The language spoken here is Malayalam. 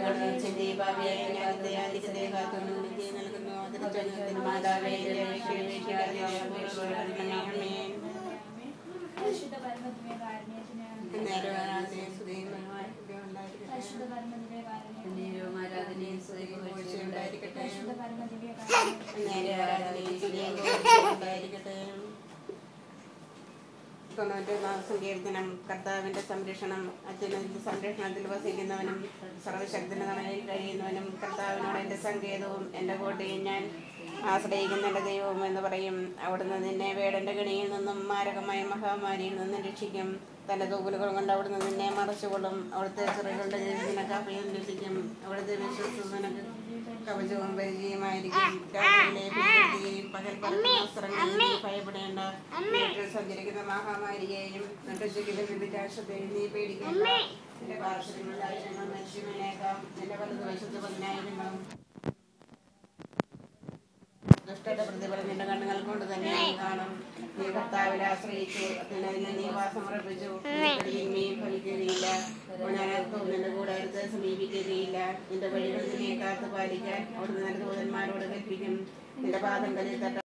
സങ്കീർത്തനം. കർത്താവിന്റെ സംരക്ഷണം. അത്യുന്നത സംരക്ഷണത്തിൽ വസിക്കുന്നവനും സർവശക്തനായി കഴിയുന്നവനും കർത്താവിനോട് എൻ്റെ സങ്കേതവും എൻ്റെ കോട്ടയും ഞാൻ ആശ്രയിക്കുന്ന എൻ്റെ ദൈവവും എന്ന് പറയും. അവിടുന്ന് നിന്നെ വേടന്റെ കെണിയിൽ നിന്നും മാരകമായ മഹാമാരിയിൽ നിന്നും രക്ഷിക്കും. തൻ്റെ തൂവലുകൾ കൊണ്ട് അവിടുന്ന് നിന്നെ മറച്ചുകൊള്ളും. അവിടുത്തെ ചിറകുകളുടെ നിനക്ക് അഭയം ലഭിക്കും. അവിടുത്തെ വിശ്വസ്ത നിനക്ക് കവചവും പരിചയമായിരിക്കും. രാത്രിയിലെ പകൽ പറക്കുന്ന വസ്ത്രങ്ങളിൽ ഭയപ്പെടേണ്ട. വീട്ടിൽ സഞ്ചരിക്കുന്ന മഹാമാരിയെയും നട്ടുച്ചയ്ക്ക് വിവിധാശത്തെയും നീ പേടിക്കേണ്ട. നിന്റെ പാർശ്വങ്ങളിൽ 1000 മനുഷ്യനേക്കാം. നിന്റെ വലതുവശത്ത് 10,000. ദുഷ്ടന്റെ പ്രതിഫലം നിന്റെ കണ്ണുകൾ കൊണ്ട് തന്നെ കാണും. നീ കർത്താവിൽ ആശ്രയിച്ചു, അതിനെ നീ വാസമുറപ്പിച്ചു. നീയും ഫലിക്കുകയില്ല. നിന്റെ കൂടാരത്തെ സമീപിക്കുകയില്ല. നിന്റെ വഴികൾ നിന്നെ കാത്തു പാലിക്കാൻ അവിടുന്ന് നിന്റെ ദൂതന്മാരോട് കൽപ്പിക്കും. നിന്റെ പാദം കലിൽ തട്ട